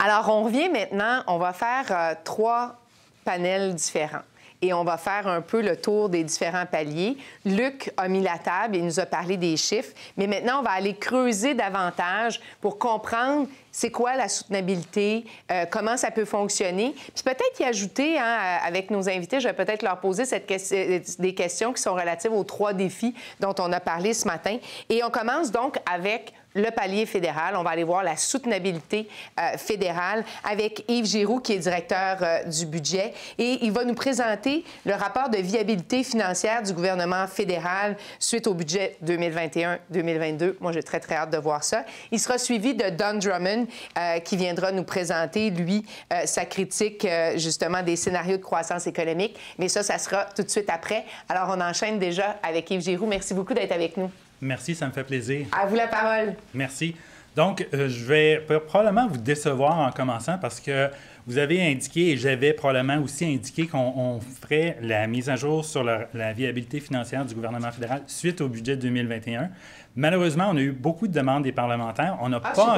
Alors, on revient maintenant, on va faire 3 panels différents. Et on va faire un peu le tour des différents paliers. Luc a mis la table, il nous a parlé des chiffres, mais maintenant, on va aller creuser davantage pour comprendre c'est quoi la soutenabilité, comment ça peut fonctionner. Puis peut-être y ajouter, hein, avec nos invités, je vais peut-être leur poser des questions qui sont relatives aux 3 défis dont on a parlé ce matin. Et on commence donc avec le palier fédéral. On va aller voir la soutenabilité fédérale avec Yves Giroux, qui est directeur du budget. Et il va nous présenter le rapport de viabilité financière du gouvernement fédéral suite au budget 2021-2022. Moi, j'ai très, très hâte de voir ça. Il sera suivi de Don Drummond, qui viendra nous présenter, lui, sa critique, justement, des scénarios de croissance économique. Mais ça sera tout de suite après. Alors, on enchaîne déjà avec Yves Giroux. Merci beaucoup d'être avec nous. Merci, ça me fait plaisir. À vous la parole. Merci. Donc, je vais probablement vous décevoir en commençant parce que vous avez indiqué, et j'avais probablement aussi indiqué qu'on ferait la mise à jour sur la viabilité financière du gouvernement fédéral suite au budget 2021. Malheureusement, on a eu beaucoup de demandes des parlementaires. On n'a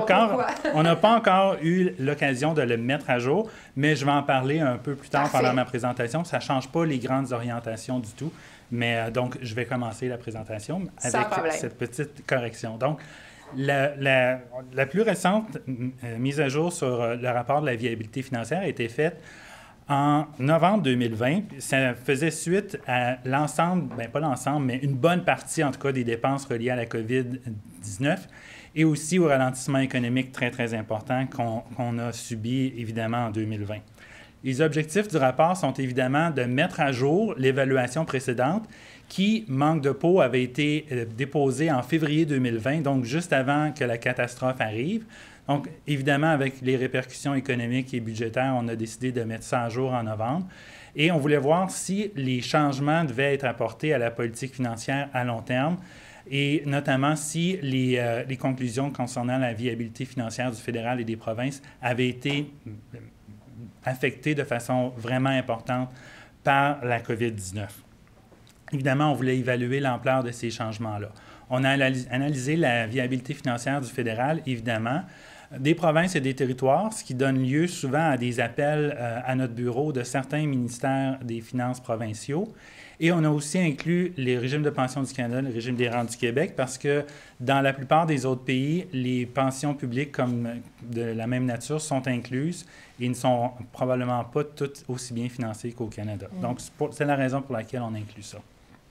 pas encore eu l'occasion de le mettre à jour, mais je vais en parler un peu plus tard pendant ma présentation. Ça ne change pas les grandes orientations du tout. Mais donc, je vais commencer la présentation avec cette petite correction. Donc, la plus récente mise à jour sur le rapport de la viabilité financière a été faite en novembre 2020. Ça faisait suite à l'ensemble, bien pas l'ensemble, mais une bonne partie en tout cas des dépenses reliées à la COVID-19 et aussi au ralentissement économique très, très important qu'on a subi évidemment en 2020. Les objectifs du rapport sont évidemment de mettre à jour l'évaluation précédente qui, manque de peau, avait été déposée en février 2020, donc juste avant que la catastrophe arrive. Donc, évidemment, avec les répercussions économiques et budgétaires, on a décidé de mettre ça à jour en novembre. Et on voulait voir si les changements devaient être apportés à la politique financière à long terme et notamment si les conclusions concernant la viabilité financière du fédéral et des provinces avaient été affectés de façon vraiment importante par la COVID-19. Évidemment, on voulait évaluer l'ampleur de ces changements-là. On a analysé la viabilité financière du fédéral, évidemment, des provinces et des territoires, ce qui donne lieu souvent à des appels à notre bureau de certains ministères des Finances provinciaux. Et on a aussi inclus les régimes de pension du Canada, le régime des rentes du Québec, parce que dans la plupart des autres pays, les pensions publiques comme de la même nature sont incluses et ne sont probablement pas toutes aussi bien financées qu'au Canada. Donc, c'est la raison pour laquelle on inclut ça.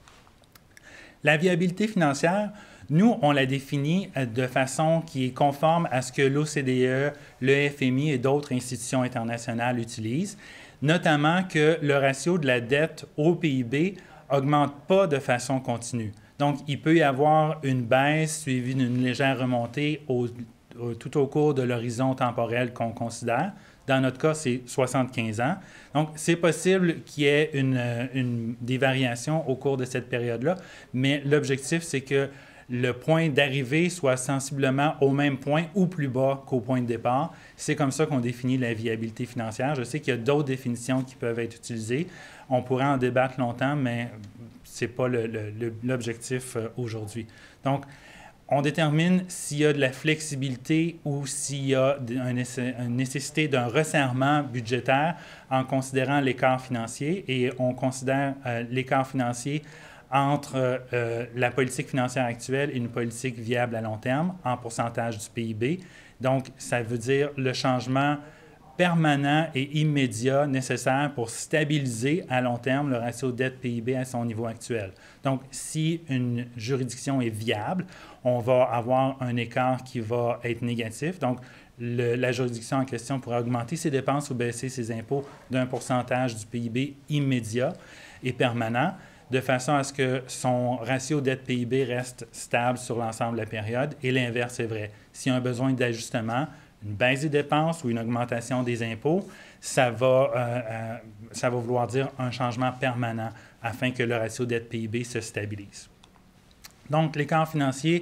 La viabilité financière, nous, on la définit de façon qui est conforme à ce que l'OCDE, le FMI et d'autres institutions internationales utilisent, notamment que le ratio de la dette au PIB n'augmente pas de façon continue. Donc, il peut y avoir une baisse suivie d'une légère remontée tout au cours de l'horizon temporel qu'on considère. Dans notre cas, c'est 75 ans. Donc, c'est possible qu'il y ait des variations au cours de cette période-là, mais l'objectif, c'est que le point d'arrivée soit sensiblement au même point ou plus bas qu'au point de départ. C'est comme ça qu'on définit la viabilité financière. Je sais qu'il y a d'autres définitions qui peuvent être utilisées. On pourrait en débattre longtemps, mais ce n'est pas l'objectif aujourd'hui. Donc, on détermine s'il y a de la flexibilité ou s'il y a une nécessité d'un resserrement budgétaire en considérant l'écart financier. Et on considère l'écart financier entre la politique financière actuelle et une politique viable à long terme en pourcentage du PIB. Donc, ça veut dire le changement permanent et immédiat nécessaire pour stabiliser à long terme le ratio dette-PIB à son niveau actuel. Donc, si une juridiction est viable, on va avoir un écart qui va être négatif. Donc, la juridiction en question pourra augmenter ses dépenses ou baisser ses impôts d'un pourcentage du PIB immédiat et permanent, de façon à ce que son ratio dette-PIB reste stable sur l'ensemble de la période. Et l'inverse est vrai. S'il y a un besoin d'ajustement, une baisse des dépenses ou une augmentation des impôts, ça va vouloir dire un changement permanent afin que le ratio dette-PIB se stabilise. Donc, l'écart financier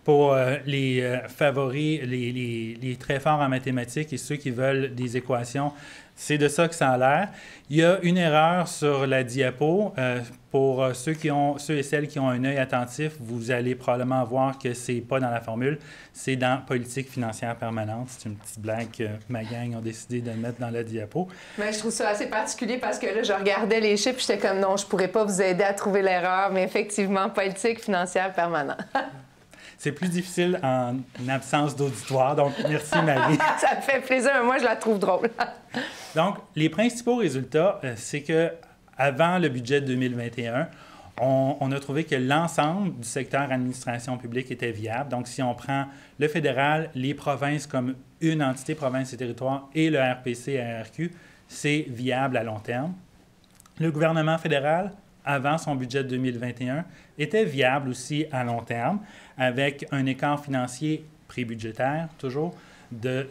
pour les favoris, les très forts en mathématiques et ceux qui veulent des équations, c'est de ça que ça a l'air. Il y a une erreur sur la diapo. Pour ceux et celles qui ont un œil attentif, vous allez probablement voir que ce n'est pas dans la formule, c'est dans politique financière permanente. C'est une petite blague que ma gang a décidé de mettre dans la diapo. Mais je trouve ça assez particulier parce que là, je regardais les chiffres et j'étais comme non, je ne pourrais pas vous aider à trouver l'erreur, mais effectivement, politique financière permanente. C'est plus difficile en absence d'auditoire, donc merci Marie. Ça me fait plaisir, mais moi je la trouve drôle. Donc, les principaux résultats, c'est que avant le budget de 2021, on a trouvé que l'ensemble du secteur administration publique était viable. Donc, si on prend le fédéral, les provinces comme une entité, provinces et territoires, et le RPC ARQ, c'est viable à long terme. Le gouvernement fédéral, avant son budget de 2021, était viable aussi à long terme, avec un écart financier prébudgétaire, toujours, de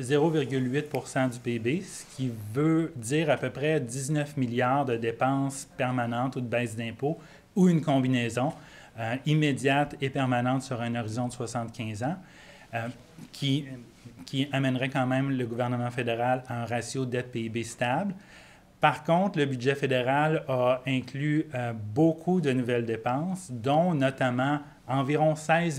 0,8 du PIB, ce qui veut dire à peu près 19 milliards de dépenses permanentes ou de baisse d'impôts, ou une combinaison immédiate et permanente sur un horizon de 75 ans, qui amènerait quand même le gouvernement fédéral à un ratio dette-PIB stable. Par contre, le budget fédéral a inclus beaucoup de nouvelles dépenses, dont notamment environ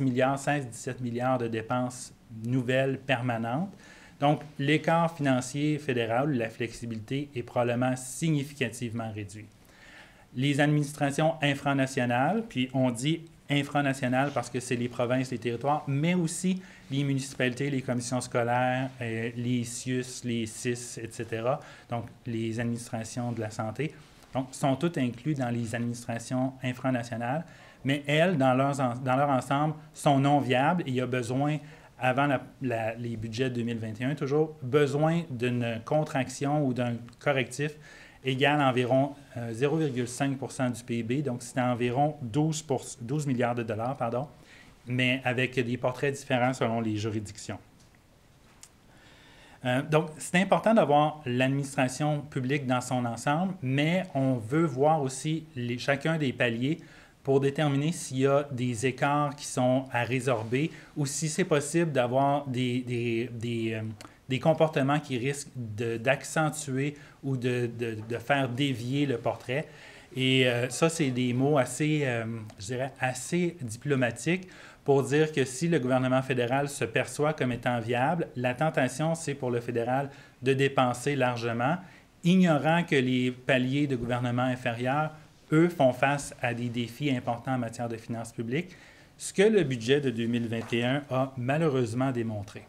16-17 milliards de dépenses nouvelles permanentes. Donc, l'écart financier fédéral, la flexibilité, est probablement significativement réduit. Les administrations infranationales, puis on dit infranationales parce que c'est les provinces, les territoires, mais aussi les municipalités, les commissions scolaires, les CIUS, les CIS, etc., donc les administrations de la santé, donc sont toutes incluses dans les administrations infranationales, mais elles, dans leur ensemble, sont non viables et il y a besoin, avant les budgets de 2021, toujours besoin d'une contraction ou d'un correctif égal à environ 0,5 du PIB, donc c'est environ 12 milliards de dollars, pardon, mais avec des portraits différents selon les juridictions. Donc, c'est important d'avoir l'administration publique dans son ensemble, mais on veut voir aussi chacun des paliers pour déterminer s'il y a des écarts qui sont à résorber ou si c'est possible d'avoir des comportements qui risquent d'accentuer ou de faire dévier le portrait. Et ça, c'est des mots assez, je dirais, assez diplomatiques pour dire que si le gouvernement fédéral se perçoit comme étant viable, la tentation, c'est pour le fédéral de dépenser largement, ignorant que les paliers de gouvernement inférieurs, eux, font face à des défis importants en matière de finances publiques, ce que le budget de 2021 a malheureusement démontré.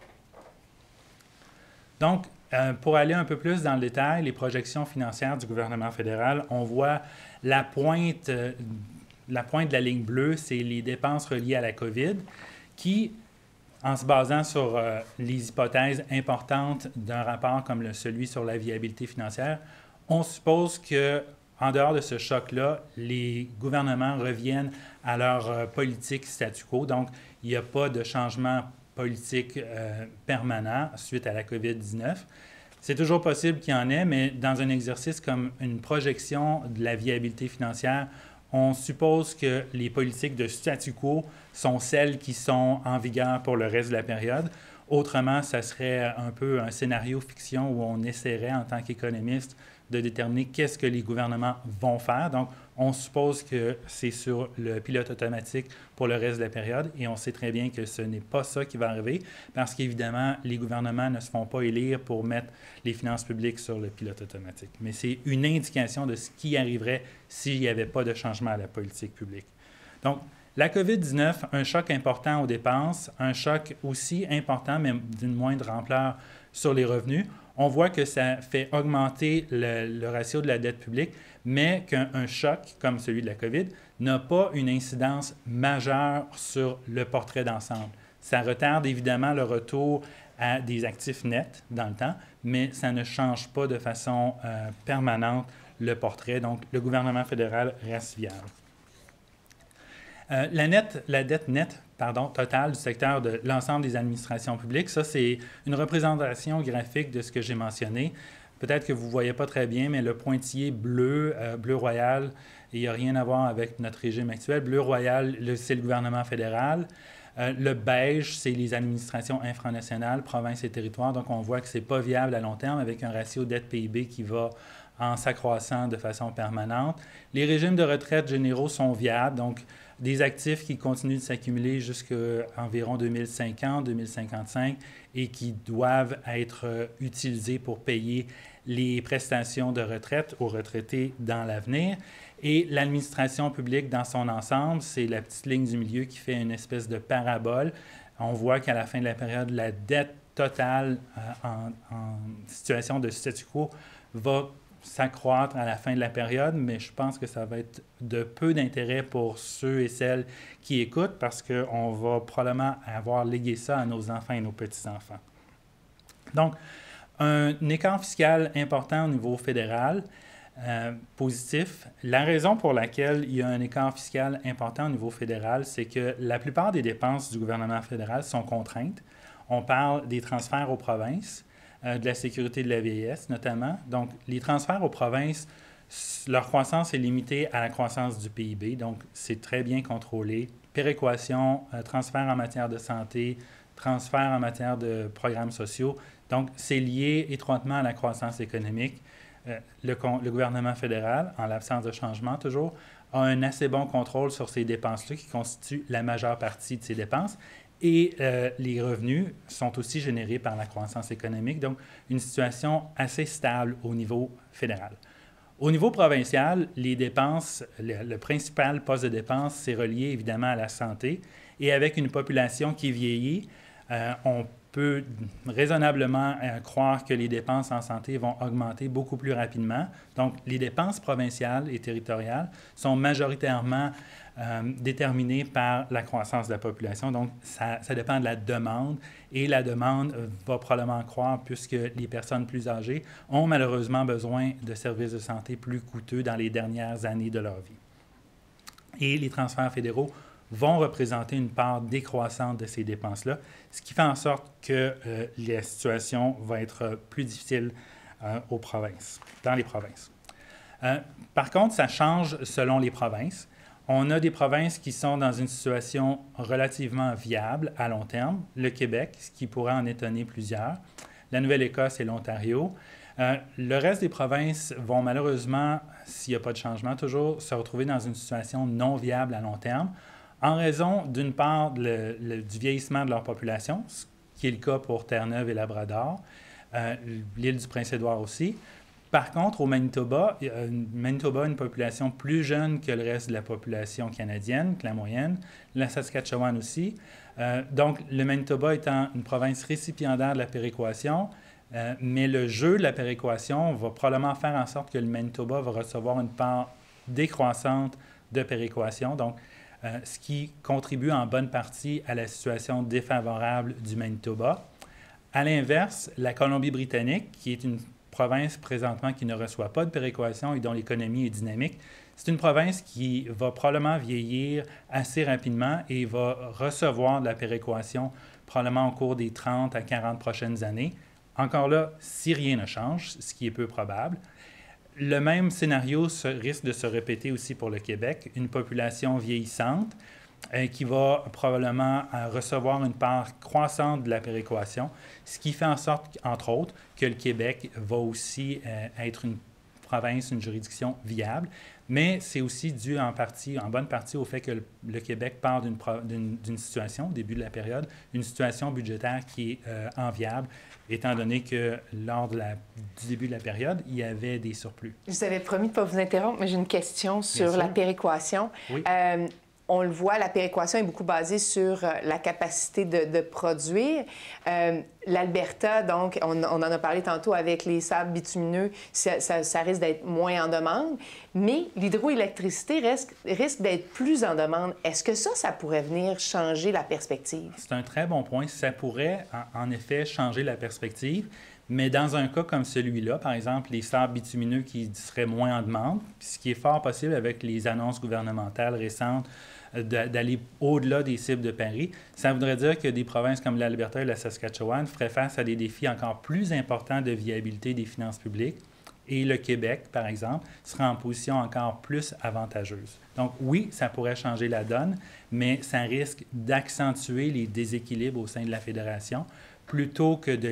Donc, pour aller un peu plus dans le détail, les projections financières du gouvernement fédéral, on voit la pointe de la ligne bleue, c'est les dépenses reliées à la COVID, qui, en se basant sur les hypothèses importantes d'un rapport comme celui sur la viabilité financière, on suppose que en dehors de ce choc-là, les gouvernements reviennent à leur politique statu quo. Donc, il n'y a pas de changement politique permanent suite à la COVID-19. C'est toujours possible qu'il y en ait, mais dans un exercice comme une projection de la viabilité financière, on suppose que les politiques de statu quo sont celles qui sont en vigueur pour le reste de la période. Autrement, ça serait un peu un scénario fiction où on essaierait, en tant qu'économiste, de déterminer qu'est-ce que les gouvernements vont faire. Donc, on suppose que c'est sur le pilote automatique pour le reste de la période et on sait très bien que ce n'est pas ça qui va arriver parce qu'évidemment, les gouvernements ne se font pas élire pour mettre les finances publiques sur le pilote automatique. Mais c'est une indication de ce qui arriverait s'il n'y avait pas de changement à la politique publique. Donc, la COVID-19, un choc important aux dépenses, un choc aussi important, mais d'une moindre ampleur sur les revenus. On voit que ça fait augmenter le ratio de la dette publique, mais qu'un choc comme celui de la COVID n'a pas une incidence majeure sur le portrait d'ensemble. Ça retarde évidemment le retour à des actifs nets dans le temps, mais ça ne change pas de façon permanente le portrait. Donc, le gouvernement fédéral reste viable. La dette nette totale du secteur de l'ensemble des administrations publiques, ça, c'est une représentation graphique de ce que j'ai mentionné. Peut-être que vous ne voyez pas très bien, mais le pointillé bleu, bleu royal, il n'y a rien à voir avec notre régime actuel. Bleu royal, c'est le gouvernement fédéral. Le beige, c'est les administrations infranationales, provinces et territoires. Donc, on voit que ce n'est pas viable à long terme avec un ratio dette-PIB qui va en s'accroissant de façon permanente. Les régimes de retraite généraux sont viables, donc des actifs qui continuent de s'accumuler jusqu'à environ 2050, 2055 et qui doivent être utilisés pour payer les prestations de retraite aux retraités dans l'avenir. Et l'administration publique dans son ensemble, c'est la petite ligne du milieu qui fait une espèce de parabole. On voit qu'à la fin de la période, la dette totale en situation de statu quo va s'accroître à la fin de la période, mais je pense que ça va être de peu d'intérêt pour ceux et celles qui écoutent parce qu'on va probablement avoir légué ça à nos enfants et nos petits-enfants. Donc, un écart fiscal important au niveau fédéral, positif. La raison pour laquelle il y a un écart fiscal important au niveau fédéral, c'est que la plupart des dépenses du gouvernement fédéral sont contraintes. On parle des transferts aux provinces, de la sécurité de la vieillesse notamment. Donc, les transferts aux provinces, leur croissance est limitée à la croissance du PIB, donc c'est très bien contrôlé. Péréquation, transfert en matière de santé, transfert en matière de programmes sociaux. Donc, c'est lié étroitement à la croissance économique. Le gouvernement fédéral, en l'absence de changement toujours, a un assez bon contrôle sur ces dépenses-là qui constituent la majeure partie de ces dépenses. Et les revenus sont aussi générés par la croissance économique, donc une situation assez stable au niveau fédéral. Au niveau provincial, les dépenses, le principal poste de dépenses, c'est relié évidemment à la santé. Et avec une population qui vieillit, on peut raisonnablement croire que les dépenses en santé vont augmenter beaucoup plus rapidement. Donc, les dépenses provinciales et territoriales sont majoritairement déterminées par la croissance de la population. Donc, ça dépend de la demande et la demande va probablement croître puisque les personnes plus âgées ont malheureusement besoin de services de santé plus coûteux dans les dernières années de leur vie. Et les transferts fédéraux vont représenter une part décroissante de ces dépenses-là, ce qui fait en sorte que la situation va être plus difficile aux provinces, dans les provinces. Par contre, ça change selon les provinces. On a des provinces qui sont dans une situation relativement viable à long terme, le Québec, ce qui pourrait en étonner plusieurs, la Nouvelle-Écosse et l'Ontario. Le reste des provinces vont malheureusement, s'il n'y a pas de changement toujours, se retrouver dans une situation non viable à long terme, en raison, d'une part, du vieillissement de leur population, ce qui est le cas pour Terre-Neuve et Labrador, l'île du Prince-Édouard aussi. Par contre, au Manitoba, Manitoba a une population plus jeune que le reste de la population canadienne, que la moyenne, la Saskatchewan aussi. Donc, le Manitoba étant une province récipiendaire de la péréquation, mais le jeu de la péréquation va probablement faire en sorte que le Manitoba va recevoir une part décroissante de péréquation. Donc, ce qui contribue en bonne partie à la situation défavorable du Manitoba. À l'inverse, la Colombie-Britannique, qui est une province présentement qui ne reçoit pas de péréquation et dont l'économie est dynamique, c'est une province qui va probablement vieillir assez rapidement et va recevoir de la péréquation probablement au cours des 30 à 40 prochaines années. Encore là, si rien ne change, ce qui est peu probable. Le même scénario risque de se répéter aussi pour le Québec, une population vieillissante qui va probablement recevoir une part croissante de la péréquation, ce qui fait en sorte, entre autres, que le Québec va aussi être une province, une juridiction viable, mais c'est aussi dû en bonne partie au fait que le Québec part d'une situation, au début de la période, une situation budgétaire qui est enviable, étant donné que lors du début de la période, il y avait des surplus. Je vous avais promis de ne pas vous interrompre, mais j'ai une question sur la péréquation. Oui. On le voit, la péréquation est beaucoup basée sur la capacité de produire. L'Alberta, donc, on en a parlé tantôt avec les sables bitumineux, ça risque d'être moins en demande, mais l'hydroélectricité risque d'être plus en demande. Est-ce que ça pourrait venir changer la perspective? C'est un très bon point. Ça pourrait, en effet, changer la perspective. Mais dans un cas comme celui-là, par exemple, les sables bitumineux qui seraient moins en demande, ce qui est fort possible avec les annonces gouvernementales récentes d'aller au-delà des cibles de Paris, ça voudrait dire que des provinces comme l'Alberta et la Saskatchewan feraient face à des défis encore plus importants de viabilité des finances publiques Et le Québec, par exemple, sera en position encore plus avantageuse. Donc oui, ça pourrait changer la donne, mais ça risque d'accentuer les déséquilibres au sein de la Fédération plutôt que de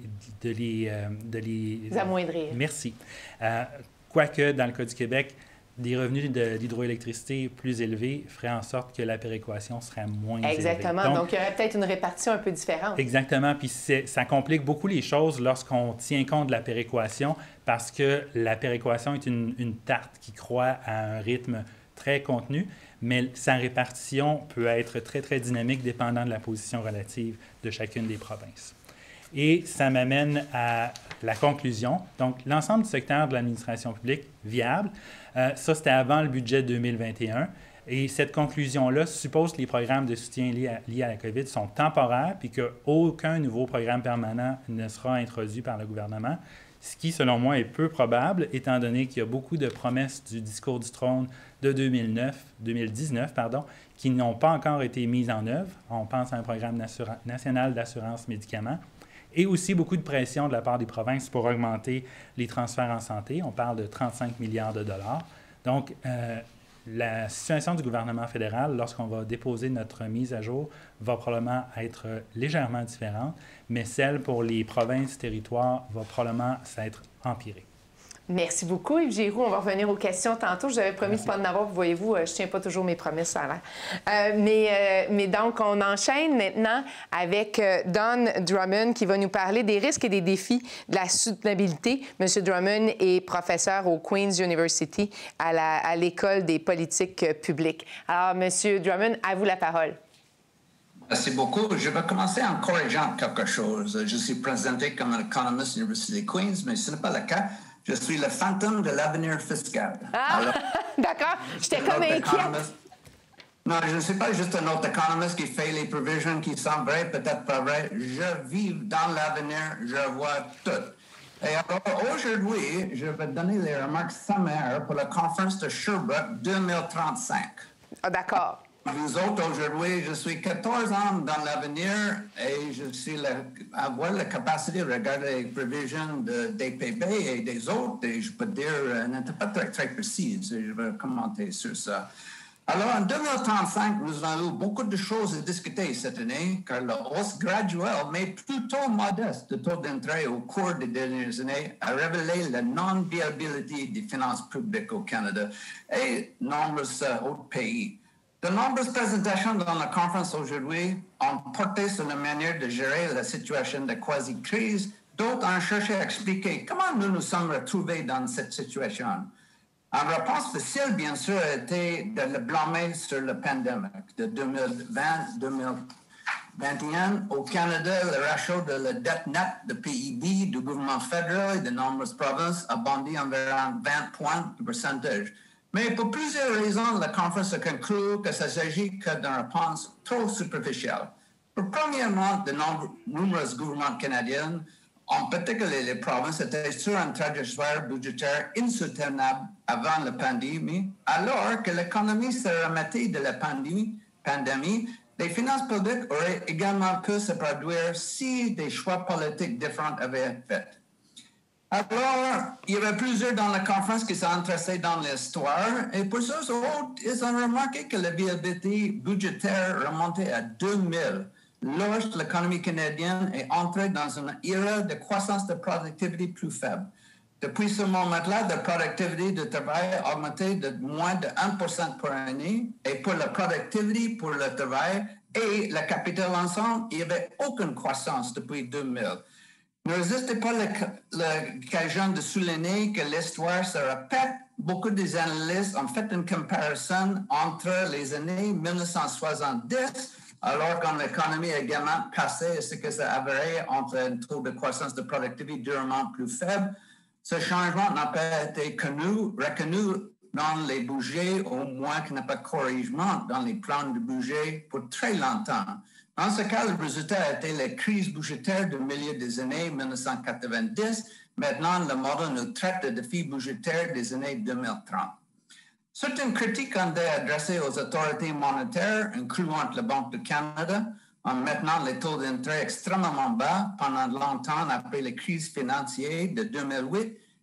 les amoindrir. Merci. Quoique, dans le cas du Québec, des revenus de l'hydroélectricité plus élevés feraient en sorte que la péréquation serait moins élevée. Exactement. Donc, il y aurait peut-être une répartition un peu différente. Exactement. Puis ça complique beaucoup les choses lorsqu'on tient compte de la péréquation parce que la péréquation est une tarte qui croît à un rythme très contenu, mais sa répartition peut être très, très dynamique dépendant de la position relative de chacune des provinces. Et ça m'amène à la conclusion. Donc, l'ensemble du secteur de l'administration publique viable, ça, c'était avant le budget 2021. Et cette conclusion-là suppose que les programmes de soutien liés à la COVID sont temporaires puis qu'aucun nouveau programme permanent ne sera introduit par le gouvernement, ce qui, selon moi, est peu probable, étant donné qu'il y a beaucoup de promesses du discours du trône de 2019, qui n'ont pas encore été mises en œuvre. On pense à un programme national d'assurance médicaments. Et aussi beaucoup de pression de la part des provinces pour augmenter les transferts en santé. On parle de 35 milliards de dollars. Donc, la situation du gouvernement fédéral, lorsqu'on va déposer notre mise à jour, va probablement être légèrement différente, mais celle pour les provinces, territoires, va probablement s'être empirée. Merci beaucoup, Yves Giroux. On va revenir aux questions tantôt. Je vous avais promis de ne pas en avoir. Voyez-vous, je ne tiens pas toujours mes promesses à l'air. Mais donc, on enchaîne maintenant avec Don Drummond qui va nous parler des risques et des défis de la soutenabilité. M. Drummond est professeur au Queen's University à l'École des politiques publiques. Alors, M. Drummond, à vous la parole. Merci beaucoup. Je vais commencer en corrigeant quelque chose. Je suis présenté comme un économiste à l'Université de Queen's, mais ce n'est pas le cas. Je suis le fantôme de l'avenir fiscal. Ah, d'accord. J'étais comme inquiète. Non, je ne suis pas juste un autre économiste qui fait les prévisions qui sont vraies, peut-être pas vraies. Je vis dans l'avenir, je vois tout. Et alors, aujourd'hui, je vais donner les remarques sommaires pour la conférence de Sherbrooke 2035. Ah, d'accord. Vous autres, aujourd'hui, je suis 14 ans dans l'avenir et je suis avoir la capacité de regarder les prévisions de DPB et des autres, et je peux dire, n'était pas très précise, et je vais commenter sur ça. Alors, en 2035, nous avons eu beaucoup de choses à discuter cette année, car la hausse graduelle, mais plutôt modeste, de taux d'intérêt au cours des dernières années a révélé la non-viabilité des finances publiques au Canada et nombreux autres pays. De nombreuses présentations dans la conférence aujourd'hui ont porté sur la manière de gérer la situation de quasi-crise. D'autres ont cherché à expliquer comment nous nous sommes retrouvés dans cette situation. En réponse facile, bien sûr, a été de le blâmer sur la pandémie de 2020-2021. Au Canada, le ratio de la dette nette de PIB du gouvernement fédéral et de nombreuses provinces a bondi environ 20 points de pourcentage. Mais pour plusieurs raisons, la conférence a conclu que ça s'agit que d'une réponse trop superficielle. Premièrement, de nombreux gouvernements canadiens, en particulier les provinces, étaient sur une trajectoire budgétaire insoutenable avant la pandémie, alors que l'économie se remettait de la pandémie, les finances publiques auraient également pu se produire si des choix politiques différents avaient été faits. Alors, il y avait plusieurs dans la conférence qui sont intéressés dans l'histoire, et pour ceux autres, ils ont remarqué que la viabilité budgétaire remontait à 2000, lorsque l'économie canadienne est entrée dans une ère de croissance de productivité plus faible. Depuis ce moment-là, la productivité du travail a augmenté de moins de 1% par année, et pour la productivité pour le travail et le capital ensemble, il n'y avait aucune croissance depuis 2000. Ne résistez pas l'occasion de souligner que l'histoire se répète. Beaucoup des analystes ont fait une comparaison entre les années 1970, alors quand l'économie a également passé ce que ça avéré entre un taux de croissance de productivité durement plus faible. Ce changement n'a pas été reconnu dans les budgets, au moins qu'il n'y a pas de corrigement dans les plans de budget pour très longtemps. Dans ce cas, le résultat a été la crise budgétaire du milieu des années 1990. Maintenant, le modèle nous traite de défis budgétaires des années 2030. Certaines critiques ont été adressées aux autorités monétaires, incluant la Banque du Canada, en maintenant les taux d'intérêt extrêmement bas pendant longtemps après la crise financière de 2008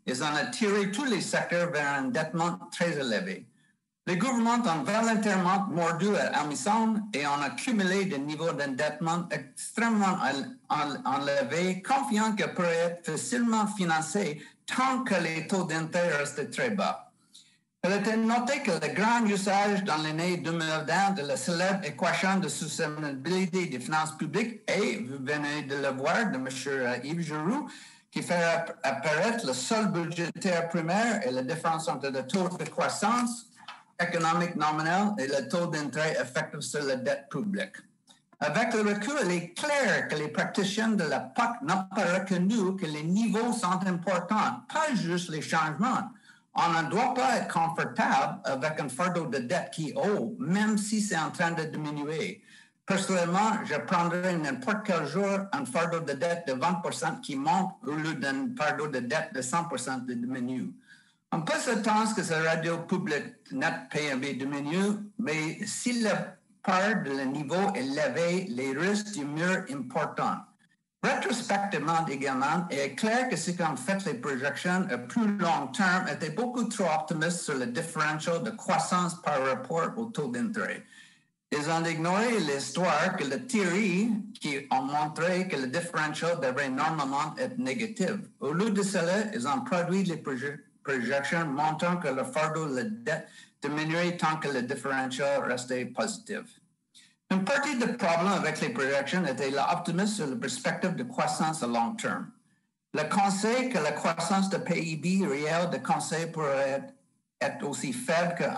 Ils ont attiré tous les secteurs vers un endettement très élevé. Les gouvernements ont volontairement mordu à l'hameçon et ont accumulé des niveaux d'endettement extrêmement élevés, confiants qu'ils pourraient être facilement financés tant que les taux d'intérêt restaient très bas. Il a été noté que le grand usage dans l'année 2020 de la célèbre équation de soutenabilité des finances publiques, et vous venez de le voir, de M. Yves Giroux, qui fait apparaître le solde budgétaire primaire et la différence entre le taux de croissance économique nominal et le taux d'intérêt effectif sur la dette publique. Avec le recul, il est clair que les praticiens de la PAC n'ont pas reconnu que les niveaux sont importants, pas juste les changements. On ne doit pas être confortable avec un fardeau de dette qui est haut, même si c'est en train de diminuer. Personnellement, je prendrais n'importe quel jour un fardeau de dette de 20% qui monte au lieu d'un fardeau de dette de 100% qui diminue. On peut s'attendre que ce radio public net PNB diminue, mais si la part de le niveau est élevé, les risques demeurent importants. Rétrospectivement également, il est clair que ce qu'ont fait les projections à plus long terme étaient beaucoup trop optimistes sur le différentiel de croissance par rapport au taux d'intérêt. Ils ont ignoré l'histoire que les théories qui ont montré que le différentiel devrait normalement être négatif. Au lieu de cela, ils ont produit les projections montrant que le fardeau de la dette diminuerait tant que le différentiel restait positif. Une partie du problème avec les projections était l'optimisme sur la perspective de croissance à long terme. Le conseil que la croissance de PIB réel de conseil pourrait être aussi faible que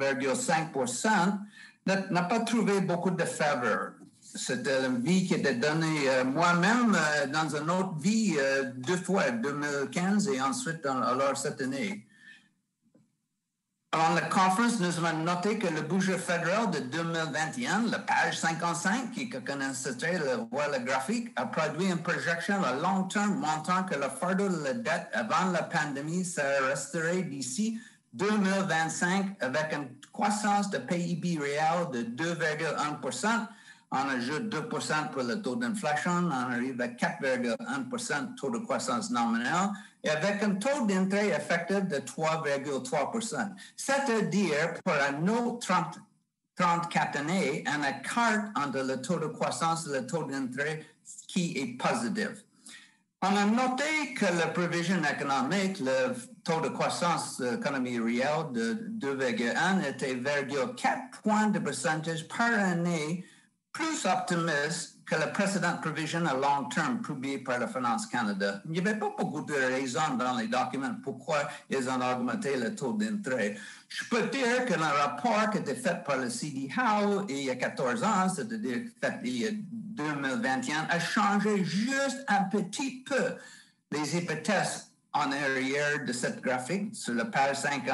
1,5% n'a pas trouvé beaucoup de faveur. C'était une vie qui était donnée moi-même dans une autre vie 2 fois, 2015 et ensuite alors cette année. En la conférence, nous avons noté que le budget fédéral de 2021, la page 55, qui connaissait voir le graphique, a produit une projection à long terme montrant que le fardeau de la dette avant la pandémie se resterait d'ici 2025 avec une croissance de PIB réel de 2,1%. On ajoute 2% pour le taux d'inflation, on arrive à 4,1% taux de croissance nominale et avec un taux d'intérêt effectif de 3,3%. C'est-à-dire, pour un autre 34 années, un écart entre le taux de croissance et le taux d'intérêt qui est positif. On a noté que la prévision économique, le taux de croissance de l'économie réelle de 2,1 était 4 points de pourcentage par année plus optimiste que la précédente prévision à long terme publiée par la Finance Canada. Il n'y avait pas beaucoup de raisons dans les documents pourquoi ils ont augmenté le taux d'intérêt. Je peux dire que le rapport qui était fait par le CD Howe il y a 14 ans, c'est-à-dire fait il y a 2021, a changé juste un petit peu les hypothèses en arrière de cette graphique sur la page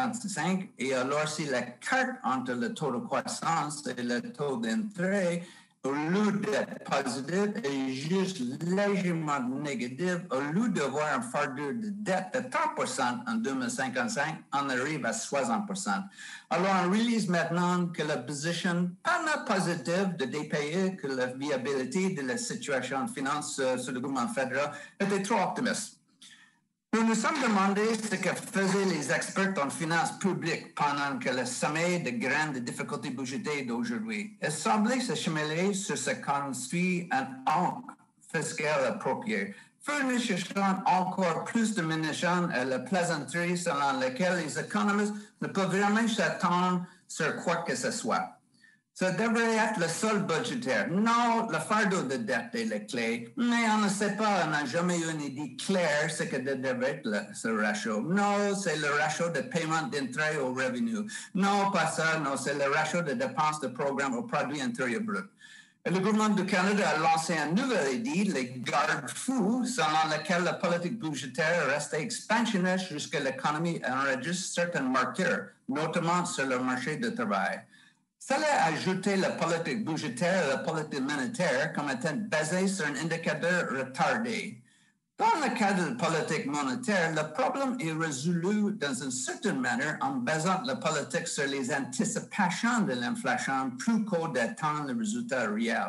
55. Et alors, si la carte entre le taux de croissance et le taux d'intérêt au lieu d'être positif, est juste légèrement négatif. Au lieu d'avoir un fardeau de dette de 30% en 2055, on arrive à 60%. Alors, on réalise maintenant que la position pas positive de DPE, que la viabilité de la situation de finance sur le gouvernement fédéral était trop optimiste. Nous nous sommes demandé ce que faisaient les experts en finances publiques pendant que le sommet de grandes difficultés budgétaires d'aujourd'hui. Il semblait se cheminer sur ce construit un encre fiscal approprié, fournissant encore plus de munitions à la plaisanterie selon laquelle les économistes ne peuvent vraiment s'attendre sur quoi que ce soit. Ça devrait être le solde budgétaire. Non, le fardeau de dette est la clé, mais on ne sait pas, on n'a jamais eu une idée claire ce que devrait être ce ratio. Non, c'est le ratio de paiement d'intérêt au revenu. Non, pas ça, non, c'est le ratio de dépenses de programme au produit intérieur brut. Et le gouvernement du Canada a lancé une nouvelle idée, les garde-fous, selon laquelle la politique budgétaire reste expansionniste jusqu'à l'économie enregistre certains marqueurs, notamment sur le marché du travail. Cela a ajouté la politique budgétaire et la politique monétaire comme étant basée sur un indicateur retardé. Dans le cas de la politique monétaire, le problème est résolu dans une certaine manière en basant la politique sur les anticipations de l'inflation plus qu'au d'attendre le résultat réel.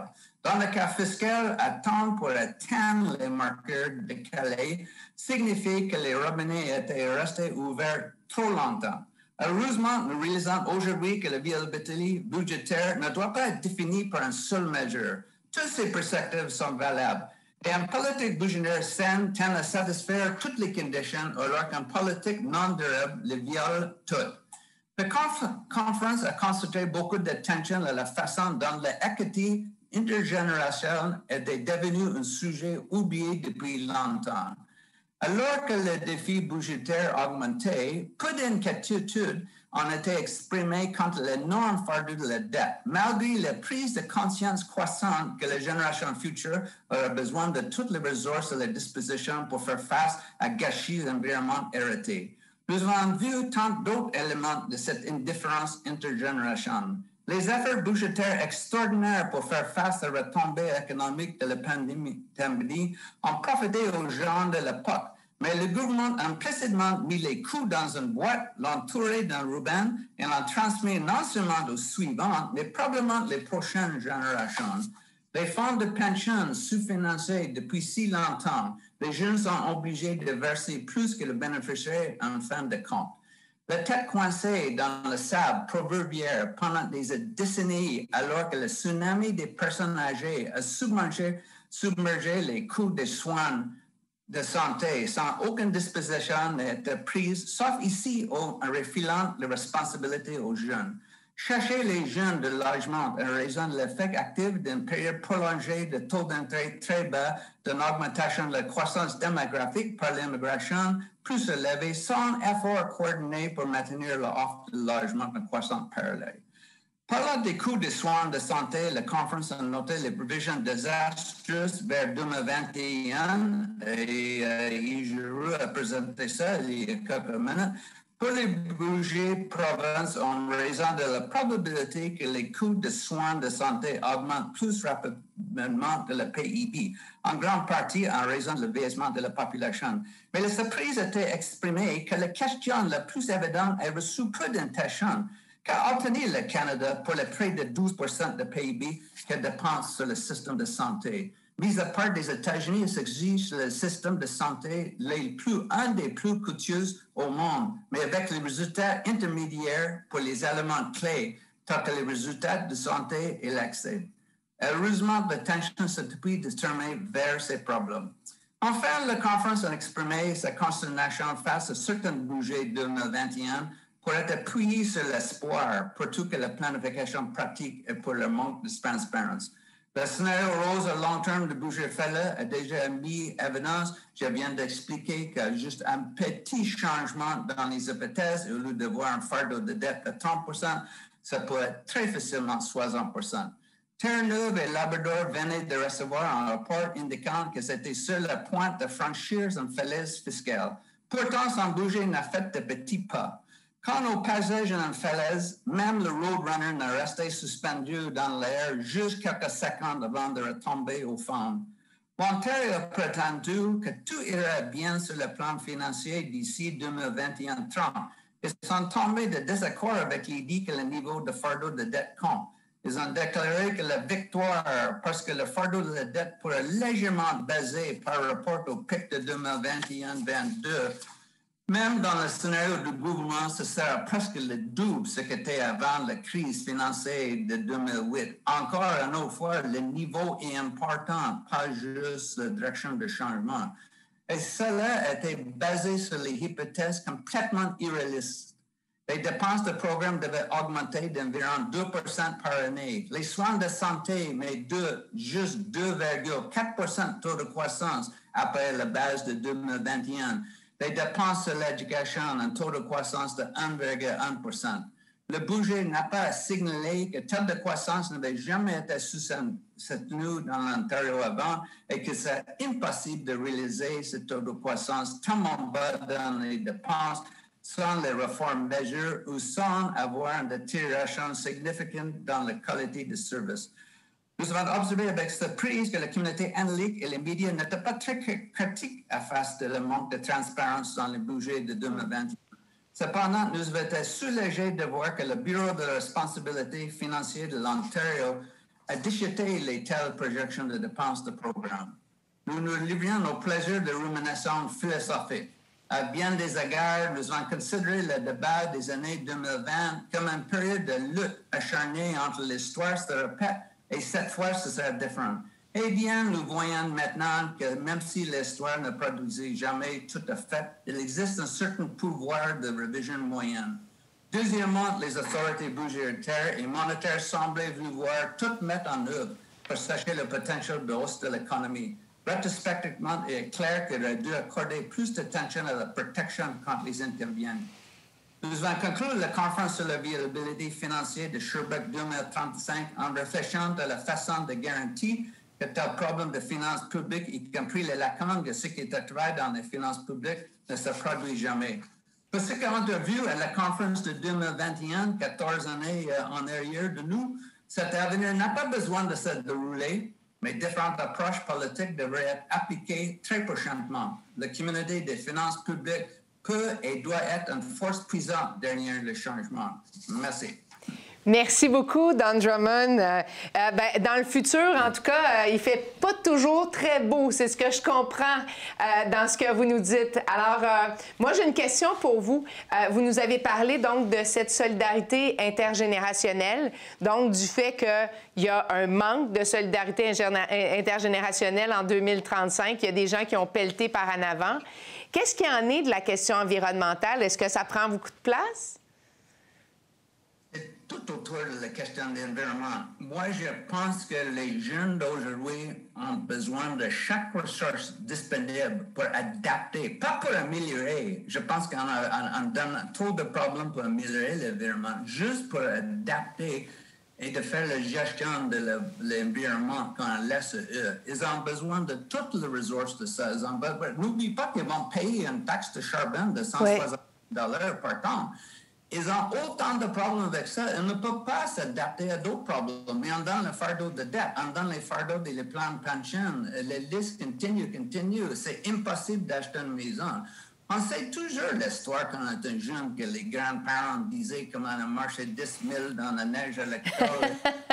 Dans le cas fiscal, attendre pour atteindre les marqueurs décalés signifie que les robinets étaient restés ouverts trop longtemps. Heureusement, nous réalisons aujourd'hui que la viabilité budgétaire ne doit pas être définie par une seule mesure. Toutes ces perspectives sont valables. Et une politique budgétaire saine tend à satisfaire toutes les conditions, alors qu'une politique non durable les viole toutes. La conférence a concentré beaucoup d'attention à la façon dont l'équité intergénérationnelle est devenu un sujet oublié depuis longtemps. Alors que les défis budgétaires augmentaient, peu d'inquiétudes ont été exprimées quant à l'énorme fardeau de la dette, malgré la prise de conscience croissante que la génération future aura besoin de toutes les ressources à la disposition pour faire face à gâchis d'environnement hérité. Nous avons vu tant d'autres éléments de cette indifférence intergénérationnelle. Les efforts budgétaires extraordinaires pour faire face à la retombée économique de la pandémie ont profité aux gens de l'époque, mais le gouvernement a implicitement mis les coûts dans une boîte, l'entouré d'un ruban et l'ont transmis non seulement aux suivantes, mais probablement les prochaines générations. Les fonds de pension sous-financés depuis si longtemps, les jeunes sont obligés de verser plus que le bénéficiaire en fin de compte. La tête coincée dans le sable proverbiaire pendant des décennies, alors que le tsunami des personnes âgées a submergé les coûts des soins de santé sans aucune disposition n'a été prise, sauf ici en refilant les responsabilités aux jeunes. Chercher les jeunes de logement en raison de l'effet actif d'une période prolongée de taux d'intérêt très bas, d'une augmentation de la croissance démographique par l'immigration plus élevée, sans effort coordonné pour maintenir l'offre de logement en croissance parallèle. Parlant des coûts des soins de santé, la conférence a noté les prévisions désastreuses vers 2021 et Giroux a présenté ça il y a quelques minutes. Pour les budgets provinces, en raison de la probabilité que les coûts de soins de santé augmentent plus rapidement que le PIB, en grande partie en raison de vieillissement de la population. Mais la surprise a été exprimée que la question la plus évidente a reçu peu d'attention. Qu'a obtenu le Canada pour les près de 12% de PIB qu'il dépense sur le système de santé? Mis à part des États-Unis, il exige le système de santé un des plus coûteux au monde, mais avec les résultats intermédiaires pour les éléments clés, tels que les résultats de santé et l'accès. Heureusement, l'attention s'est depuis détournée vers ces problèmes. Enfin, la conférence a exprimé sa consternation face à certains budgets 2021 pour être appuyé sur l'espoir, plutôt que la planification pratique et pour le manque de transparence. Le scénario rose à long terme du budget fédéral a déjà mis évidence. Je viens d'expliquer que juste un petit changement dans les hypothèses, au lieu de voir un fardeau de dette de 30%, ça peut être très facilement 60%. Terre-Neuve et Labrador venaient de recevoir un rapport indiquant que c'était sur la pointe de franchir une falaise fiscale. Pourtant, son budget n'a fait de petits pas. Quand au passage d'une falaise, même le Roadrunner n'a resté suspendu dans l'air juste quelques secondes avant de retomber au fond. L'Ontario a prétendu que tout irait bien sur le plan financier d'ici 2021-30 et sont tombés de désaccord avec l'idée que le niveau de fardeau de dette compte. Ils ont déclaré que la victoire, parce que le fardeau de la dette pourrait légèrement baisser par rapport au pic de 2021-22, même dans le scénario du gouvernement, ce sera presque le double ce qu'était avant la crise financière de 2008. Encore une autre fois, le niveau est important, pas juste la direction de changement. Et cela était basé sur les hypothèses complètement irréalistes. Les dépenses de programme devaient augmenter d'environ 2% par année. Les soins de santé, mais juste 2,4% de taux de croissance après la base de 2021. Les dépenses sur l'éducation, un taux de croissance de 1,1%. Le budget n'a pas signalé que telle de croissance n'avait jamais été soutenue dans l'Ontario avant et que c'est impossible de réaliser ce taux de croissance tellement bas dans les dépenses sans les réformes mesures ou sans avoir une détérioration significative dans la qualité des services. Nous avons observé avec surprise que la communauté analytique et les médias n'étaient pas très critiques à face de le manque de transparence dans le budget de 2021. Cependant, nous avons été soulagés de voir que le Bureau de la responsabilité financière de l'Ontario à déchiqueter les telles projections de dépenses de programme. Nous nous livrions au plaisir de ruminations philosophiques. À bien des égards, nous avons considéré le débat des années 2020 comme une période de lutte acharnée entre l'histoire se répète et cette fois ce sera différent. Eh bien, nous voyons maintenant que même si l'histoire ne produisit jamais tout à fait, il existe un certain pouvoir de révision moyenne. Deuxièmement, les autorités budgétaires et monétaires semblaient vouloir tout mettre en œuvre pour sacher le potentiel de hausse de l'économie. Rétrospectivement, il est clair qu'il aurait dû accorder plus d'attention à la protection quand ils interviennent. Nous avons conclu la conférence sur la viabilité financière de Sherbrooke 2035 en réfléchissant à la façon de garantir que tel problème de finances publiques, y compris les lacunes de ce qui est travaillé dans les finances publiques, ne se produit jamais. Pour ce qu'on a vu à la conférence de 2021, 14 années en arrière de nous, cet avenir n'a pas besoin de se dérouler, mais différentes approches politiques devraient être appliquées très prochainement. La communauté des finances publiques peut et doit être une force puissante derrière le changement. Merci. Merci beaucoup, Don Drummond. Dans le futur, en tout cas, il fait pas toujours très beau. C'est ce que je comprends dans ce que vous nous dites. Alors, moi, j'ai une question pour vous. Vous nous avez parlé donc de cette solidarité intergénérationnelle, donc du fait qu'il y a un manque de solidarité intergénérationnelle en 2035. Il y a des gens qui ont pelleté par en avant. Qu'est-ce qu'il en est de la question environnementale? Est-ce que ça prend beaucoup de place? Tout autour de la question de l'environnement. Moi, je pense que les jeunes d'aujourd'hui ont besoin de chaque ressource disponible pour adapter, pas pour améliorer. Je pense qu'on donne trop de problèmes pour améliorer l'environnement, juste pour adapter et de faire la gestion de l'environnement qu'on laisse eux. Ils ont besoin de toutes les ressources de ça. N'oublie pas qu'ils vont payer une taxe de charbon de 160 $ par tonne. Ils ont autant de problèmes avec ça. Ils ne peuvent pas s'adapter à d'autres problèmes. Mais on donne le fardeau de dette, on donne les fardeaux des plans de pension. Les listes continuent. C'est impossible d'acheter une maison. On sait toujours l'histoire quand on était jeune que les grands-parents disaient comment on a marché 10 000 dans la neige à l'école.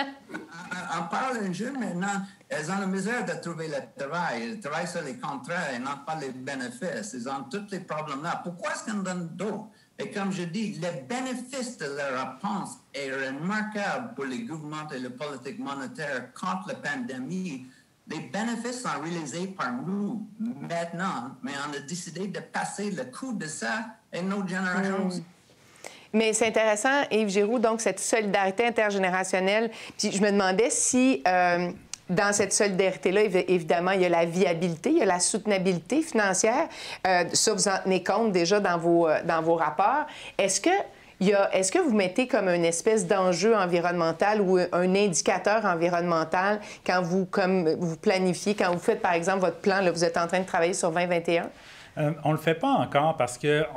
On parle d'un jeune maintenant, elles ont la misère de trouver le travail. Ils travaillent sur les contrats et n'ont pas les bénéfices. Ils ont tous les problèmes-là. Pourquoi est-ce qu'on donne d'autres? Et comme je dis, le bénéfice de leur réponse est remarquable pour les gouvernements et les politiques monétaires contre la pandémie. Les bénéfices sont réalisés par nous maintenant, mais on a décidé de passer le coût de ça à nos générations. Mais c'est intéressant, Yves Giroux, donc cette solidarité intergénérationnelle. Puis je me demandais si... dans cette solidarité-là, évidemment, il y a la viabilité, il y a la soutenabilité financière. Ça, vous en tenez compte déjà dans vos rapports. Est-ce que vous mettez comme une espèce d'enjeu environnemental ou un indicateur environnemental quand vous planifiez, quand vous faites, par exemple, votre plan, là, vous êtes en train de travailler sur 2021? On ne le fait pas encore parce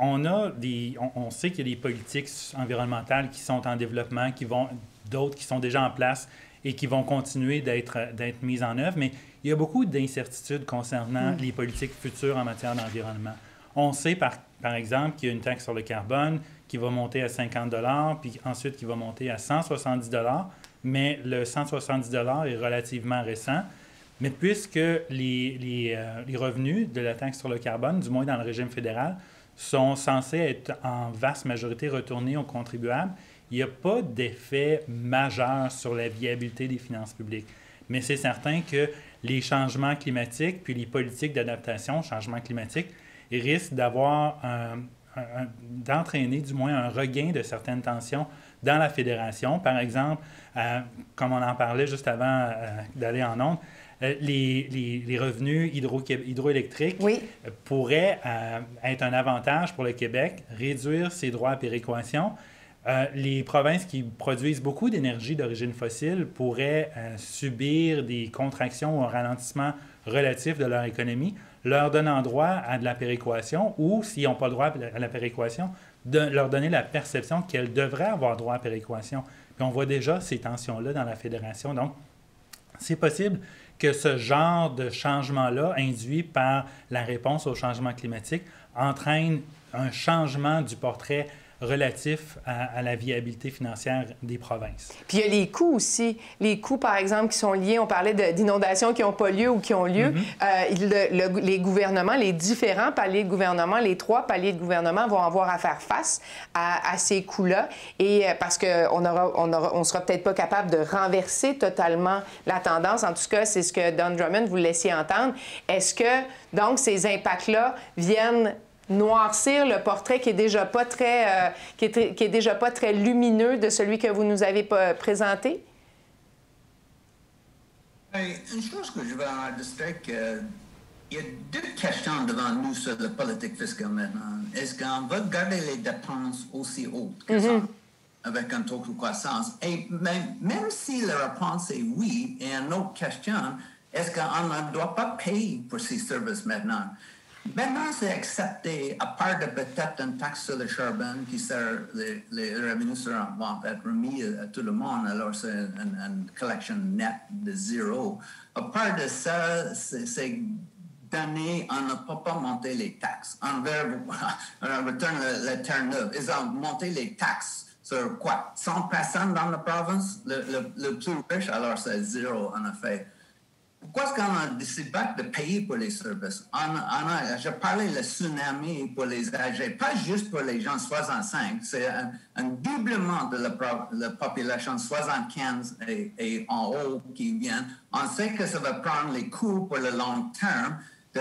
qu'on sait qu'il y a des politiques environnementales qui sont en développement, d'autres qui sont déjà en place et qui vont continuer d'être mises en œuvre, mais il y a beaucoup d'incertitudes concernant les politiques futures en matière d'environnement. On sait, par exemple, qu'il y a une taxe sur le carbone qui va monter à 50 $, puis ensuite qui va monter à 170 $, mais le 170 $ est relativement récent. Mais puisque les revenus de la taxe sur le carbone, du moins dans le régime fédéral, sont censés être en vaste majorité retournés aux contribuables, il n'y a pas d'effet majeur sur la viabilité des finances publiques. Mais c'est certain que les changements climatiques puis les politiques d'adaptation au changement climatique risquent d'entraîner du moins un regain de certaines tensions dans la fédération. Par exemple, comme on en parlait juste avant d'aller en ondes, les revenus hydroélectriques pourraient être un avantage pour le Québec, réduire ses droits à péréquation. Les provinces qui produisent beaucoup d'énergie d'origine fossile pourraient subir des contractions ou un ralentissement relatif de leur économie, leur donnant droit à de la péréquation ou, s'ils n'ont pas le droit à la péréquation, de leur donner la perception qu'elles devraient avoir droit à péréquation. Puis on voit déjà ces tensions-là dans la fédération. Donc, c'est possible que ce genre de changement-là, induit par la réponse au changement climatique, entraîne un changement du portrait relatifs à la viabilité financière des provinces. Puis il y a les coûts aussi. Les coûts, par exemple, qui sont liés, on parlait d'inondations qui n'ont pas lieu ou qui ont lieu. Les gouvernements, les différents paliers de gouvernement, les 3 paliers de gouvernement vont avoir à faire face à ces coûts-là. Et parce qu'on on sera peut-être pas capable de renverser totalement la tendance. En tout cas, c'est ce que Don Drummond vous laissiez entendre. Est-ce que, donc, ces impacts-là viennent noircir le portrait qui est déjà pas très, qui est déjà pas très lumineux de celui que vous nous avez présenté? Une chose que je veux enregistrer, qu'il y a 2 questions devant nous sur la politique fiscale maintenant. Est-ce qu'on va garder les dépenses aussi hautes que ça, avec un taux de croissance? Et même si la réponse est oui, et une autre question, est-ce qu'on ne doit pas payer pour ces services maintenant? Maintenant, c'est accepté, à part de peut-être une taxe sur le charbon, qui sert, les revenus vont être remis à tout le monde, alors c'est une collection nette de 0. À part de ça, c'est donné, on ne peut pas monter les taxes. On retourne le Terre-Neuve. Ils ont monté les taxes sur quoi? 100 personnes dans la province? Le plus riche, alors c'est 0 en effet. Pourquoi est-ce qu'on a décidé de payer pour les services? Je parlais de tsunami pour les âgés, pas juste pour les gens 65, c'est un doublement de la population 75 et en haut qui vient. On sait que ça va prendre les coûts pour le long terme de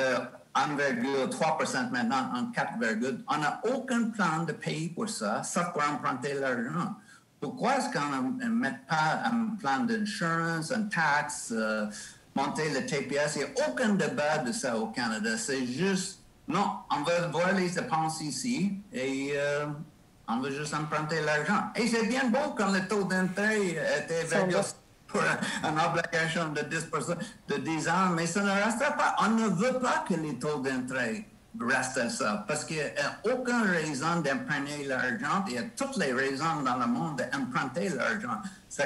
1,3% maintenant en 4,2%. On n'a aucun plan de payer pour ça, sauf pour emprunter l'argent. Pourquoi est-ce qu'on ne met pas un plan d'assurance, une taxe, monter le TPS? Il n'y a aucun débat de ça au Canada. C'est juste, non, on va voir les dépenses ici et on va juste emprunter l'argent. Et c'est bien beau quand le taux d'intérêt était pour une obligation de 10%, de 10 ans, mais ça ne restera pas. On ne veut pas que les taux d'intérêt restent à ça, parce qu'il n'y a aucune raison d'emprunter l'argent. Il y a toutes les raisons dans le monde d'emprunter l'argent.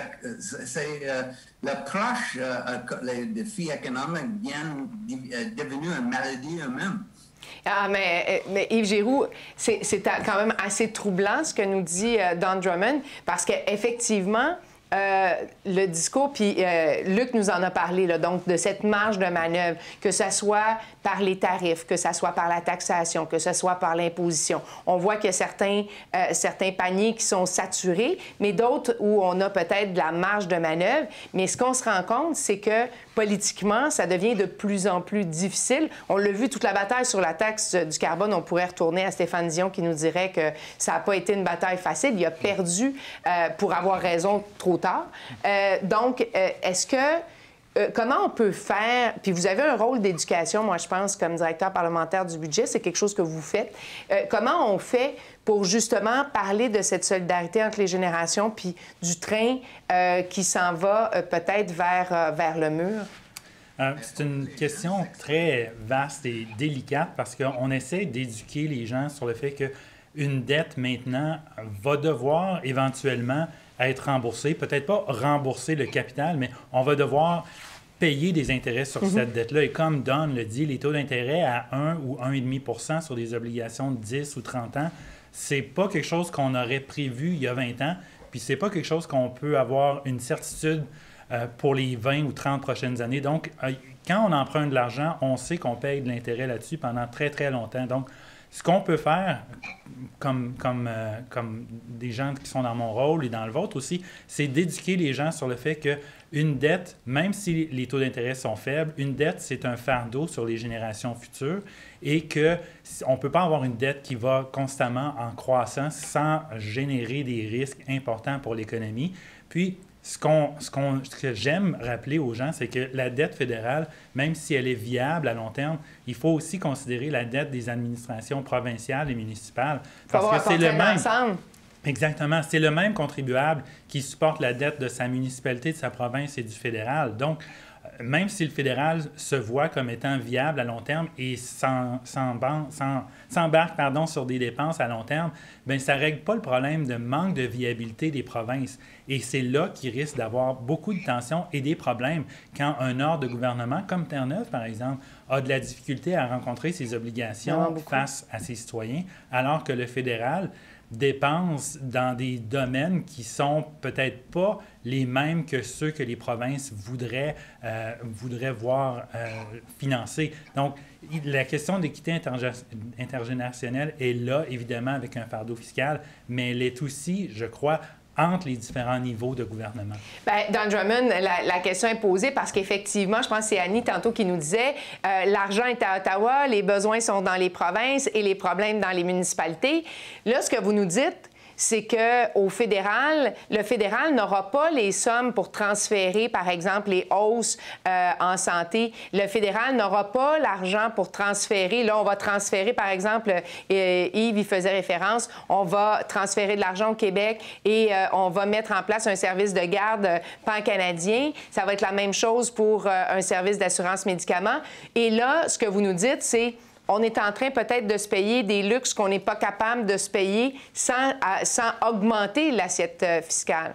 C'est l'approche, les défis économiques viennent devenus une maladie eux-mêmes. Ah, mais Yves Giroux, c'est quand même assez troublant ce que nous dit Don Drummond, parce qu'effectivement, le discours, puis Luc nous en a parlé, là, donc de cette marge de manœuvre, que ce soit par les tarifs, que ce soit par la taxation, que ce soit par l'imposition. On voit qu'il y a certains paniers qui sont saturés, mais d'autres où on a peut-être de la marge de manœuvre. Mais ce qu'on se rend compte, c'est que politiquement, ça devient de plus en plus difficile. On l'a vu, toute la bataille sur la taxe du carbone, on pourrait retourner à Stéphane Dion qui nous dirait que ça n'a pas été une bataille facile. Il a perdu pour avoir raison trop tard. Donc, est-ce que comment on peut faire, puis vous avez un rôle d'éducation, moi je pense, comme directeur parlementaire du budget, c'est quelque chose que vous faites. Comment on fait pour justement parler de cette solidarité entre les générations, puis du train qui s'en va peut-être vers le mur? C'est une question très vaste et délicate parce qu'on essaie d'éduquer les gens sur le fait qu'une dette maintenant va devoir éventuellement être remboursée. Peut-être pas rembourser le capital, mais on va devoir payer des intérêts sur cette dette-là. Et comme Don le dit, les taux d'intérêt à 1 ou 1,5 % sur des obligations de 10 ou 30 ans, c'est pas quelque chose qu'on aurait prévu il y a 20 ans, puis c'est pas quelque chose qu'on peut avoir une certitude pour les 20 ou 30 prochaines années. Donc, quand on emprunte de l'argent, on sait qu'on paye de l'intérêt là-dessus pendant très, très longtemps. Donc, ce qu'on peut faire, comme des gens qui sont dans mon rôle et dans le vôtre aussi, c'est d'éduquer les gens sur le fait qu'une dette, même si les taux d'intérêt sont faibles, une dette, c'est un fardeau sur les générations futures et qu'on ne peut pas avoir une dette qui va constamment en croissant sans générer des risques importants pour l'économie. Puis, ce que j'aime rappeler aux gens, c'est que la dette fédérale, même si elle est viable à long terme, il faut aussi considérer la dette des administrations provinciales et municipales. Parce que c'est le même. Ensemble. Exactement. C'est le même contribuable qui supporte la dette de sa municipalité, de sa province et du fédéral. Donc, même si le fédéral se voit comme étant viable à long terme et s'embarque sur des dépenses à long terme, bien, ça ne règle pas le problème de manque de viabilité des provinces. Et c'est là qu'il risque d'avoir beaucoup de tensions et des problèmes quand un ordre de gouvernement, comme Terre-Neuve, par exemple, a de la difficulté à rencontrer ses obligations face à ses citoyens, alors que le fédéral dépensent dans des domaines qui sont peut-être pas les mêmes que ceux que les provinces voudraient voir financer. Donc, la question d'équité intergénérationnelle est là, évidemment, avec un fardeau fiscal, mais elle est aussi, je crois, entre les différents niveaux de gouvernement? Bien, dans Drummond, la question est posée parce qu'effectivement, je pense que c'est Annie tantôt qui nous disait l'argent est à Ottawa, les besoins sont dans les provinces et les problèmes dans les municipalités. Là, ce que vous nous dites, c'est qu'au fédéral, le fédéral n'aura pas les sommes pour transférer, par exemple, les hausses en santé. Le fédéral n'aura pas l'argent pour transférer. Là, on va transférer, par exemple, Yves y faisait référence, on va transférer de l'argent au Québec et on va mettre en place un service de garde pan-canadien. Ça va être la même chose pour un service d'assurance médicaments. Et là, ce que vous nous dites, c'est on est en train peut-être de se payer des luxes qu'on n'est pas capable de se payer sans augmenter l'assiette fiscale.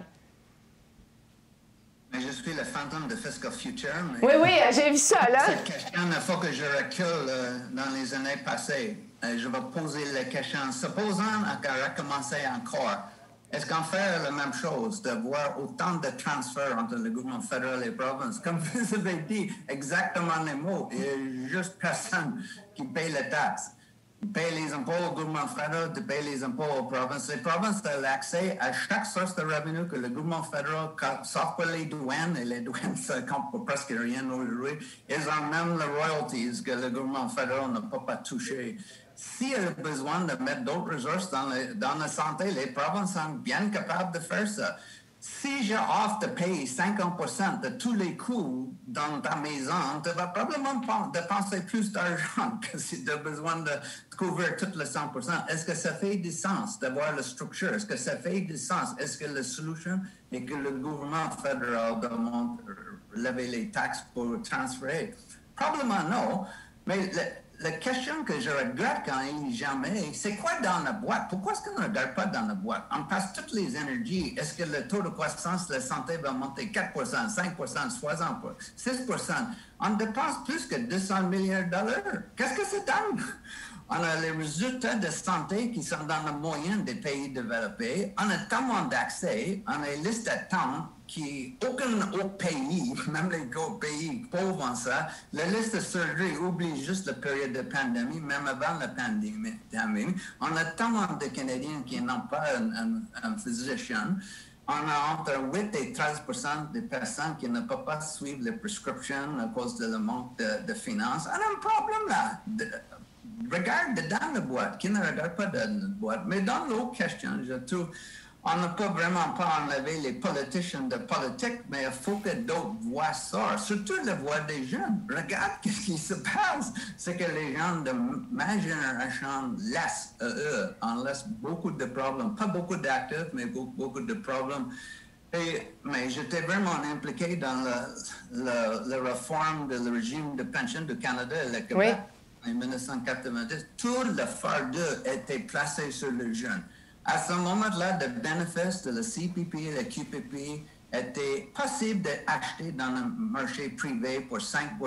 Mais je suis le fantôme de Fiscal Future. Oui, oui, j'ai vu ça, là. Cette question, il faut que je recule dans les années passées. Je vais poser la question. Supposons qu'elle recommencer encore. Est-ce qu'on fait la même chose, de voir autant de transferts entre le gouvernement fédéral et les provinces? Comme vous avez dit, exactement les mots. Il y a juste personne qui paye les taxes. Ils payent les impôts au gouvernement fédéral, ils payent les impôts aux provinces. Les provinces ont l'accès à chaque source de revenus que le gouvernement fédéral, sauf pour les douanes, et les douanes ne comptent pour presque rien aujourd'hui, ils ont même les royalties que le gouvernement fédéral ne peut pas toucher. S'il y a besoin de mettre d'autres ressources dans la santé, les provinces sont bien capables de faire ça. Si j'offre de payer 50% de tous les coûts dans ta maison, tu vas probablement dépenser plus d'argent que si tu as besoin de couvrir tout le 100%. Est-ce que ça fait du sens d'avoir la structure? Est-ce que ça fait du sens? Est-ce que la solution est que le gouvernement fédéral doit lever les taxes pour transférer? Probablement non, mais la question que je regrette quand il n'y a jamais, c'est quoi dans la boîte? Pourquoi est-ce qu'on ne regarde pas dans la boîte? On passe toutes les énergies. Est-ce que le taux de croissance de la santé va monter 4 5 60 6 On dépense plus que 200 milliards de dollars. Qu'est-ce que ça donne? On a les résultats de santé qui sont dans la moyenne des pays développés. On a tellement d'accès, on a une liste d'attente qui aucun autre pays, même les gros pays pauvres en ça, la liste de surgery oublie juste la période de pandémie, même avant la pandémie. On a tellement de Canadiens qui n'ont pas un physicien. On a entre 8 et 13% des personnes qui ne peuvent pas suivre les prescriptions à cause de le manque de finances. On a un problème là. Regarde dans la boîte, qui ne regarde pas dans la boîte. Mais dans l'autre question, je trouve, on ne peut vraiment pas enlever les politiciens de politique, mais il faut que d'autres voient ça, surtout la voix des jeunes. Regarde ce qui se passe. C'est que les gens de ma génération laissent, on laisse beaucoup de problèmes. Pas beaucoup d'actifs, mais beaucoup de problèmes. Mais j'étais vraiment impliqué dans la réforme du régime de pension du Canada et le Québec. Oui. En 1990, tout le fardeau était placé sur les jeunes. À ce moment-là, le bénéfice de la CPP et la QPP était possible d'acheter dans le marché privé pour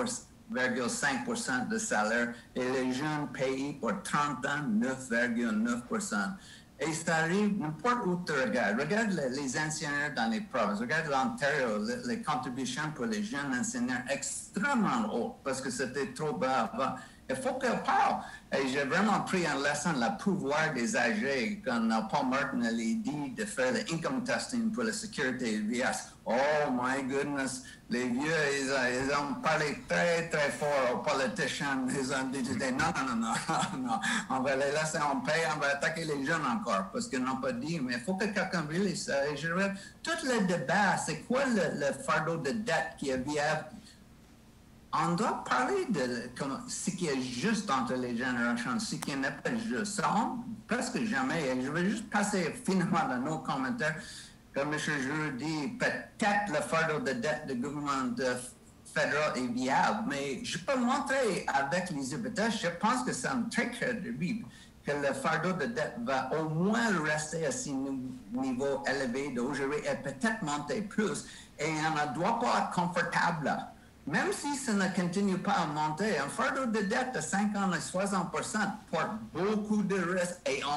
5,5% de salaire et les jeunes payent pour 30 ans 9,9%. Et ça arrive n'importe où tu regardes. Regarde les enseignants dans les provinces. Regarde l'Ontario, les contributions pour les jeunes enseignants extrêmement hautes parce que c'était trop bas avant. Il faut qu'elle parle. Et j'ai vraiment pris en leçon le pouvoir des âgés quand Paul Martin a dit de faire le income testing pour la sécurité VS. Oh my goodness, les vieux, ils ont parlé très, très fort aux politiciens. Ils ont dit, non, on va les laisser en paix, on va attaquer les jeunes encore, parce qu'ils n'ont pas dit, mais il faut que quelqu'un réalise ça. Et je regarde tout le débat, c'est quoi le fardeau de dette qui est viable? On doit parler de ce qui est juste entre les générations, ce qui n'est pas juste. Ça rentre presque jamais. Et je vais juste passer finalement dans nos commentaires. Comme M. Giroux dit, peut-être le fardeau de dette du gouvernement fédéral est viable, mais je peux montrer avec les hypothèses, je pense que c'est très crédible que le fardeau de dette va au moins rester à ce niveau élevé d'aujourd'hui et peut-être monter plus. Et on ne doit pas être confortable là. Même si ça ne continue pas à monter, un fardeau de dette de 50 à 60% porte beaucoup de risques et on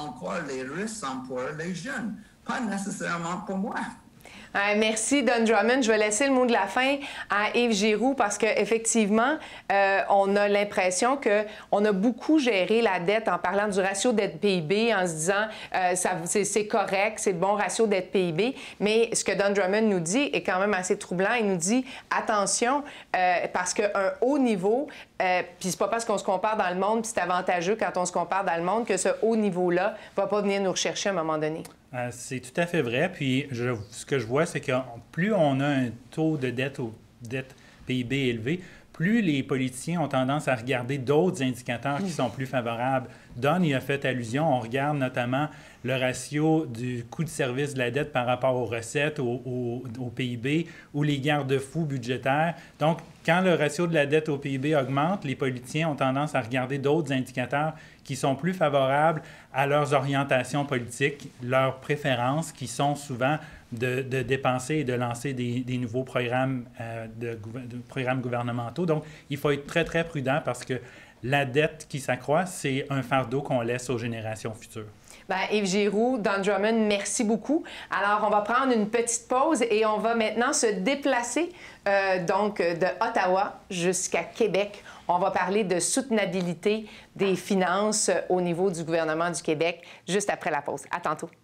encore les risques sont pour les jeunes, pas nécessairement pour moi. Merci, Don Drummond. Je vais laisser le mot de la fin à Yves Giroux parce qu'effectivement, on a l'impression qu'on a beaucoup géré la dette en parlant du ratio dette-PIB, en se disant c'est correct, c'est le bon ratio dette-PIB. Mais ce que Don Drummond nous dit est quand même assez troublant. Il nous dit, attention, parce qu'un haut niveau, puis c'est pas parce qu'on se compare dans le monde, puis c'est avantageux quand on se compare dans le monde, que ce haut niveau-là va pas venir nous rechercher à un moment donné. C'est tout à fait vrai. Puis ce que je vois, c'est que plus on a un taux de dette PIB élevé, plus les politiciens ont tendance à regarder d'autres indicateurs qui sont plus favorables. Don y a fait allusion. On regarde notamment le ratio du coût de service de la dette par rapport aux recettes, au PIB, ou les garde-fous budgétaires. Donc, quand le ratio de la dette au PIB augmente, les politiciens ont tendance à regarder d'autres indicateurs qui sont plus favorables à leurs orientations politiques, leurs préférences, qui sont souvent de dépenser et de lancer des nouveaux programmes, programmes gouvernementaux. Donc, il faut être très, très prudent parce que la dette qui s'accroît, c'est un fardeau qu'on laisse aux générations futures. Bien, Yves Giroux, Don Drummond, merci beaucoup. Alors, on va prendre une petite pause et on va maintenant se déplacer donc de Ottawa jusqu'à Québec. On va parler de soutenabilité des finances au niveau du gouvernement du Québec juste après la pause. À tantôt.